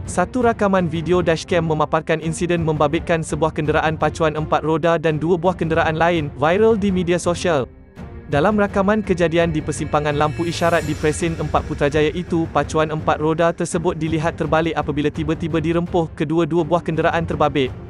Satu rakaman video dashcam memaparkan insiden membabitkan sebuah kenderaan pacuan 4 roda dan 2 buah kenderaan lain, viral di media sosial. Dalam rakaman kejadian di persimpangan lampu isyarat di Presin 4 Putrajaya itu, pacuan 4 roda tersebut dilihat terbalik apabila tiba-tiba dirempuh kedua-dua buah kenderaan terbabit.